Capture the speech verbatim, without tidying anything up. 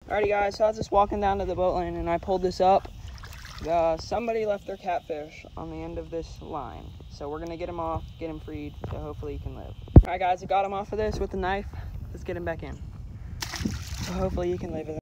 Alrighty guys, so I was just walking down to the boat landing and I pulled this up. Uh, somebody left their catfish on the end of this line. So we're gonna get him off, get him freed, so hopefully he can live. Alright guys, I got him off of this with the knife. Let's get him back in. So hopefully he can live.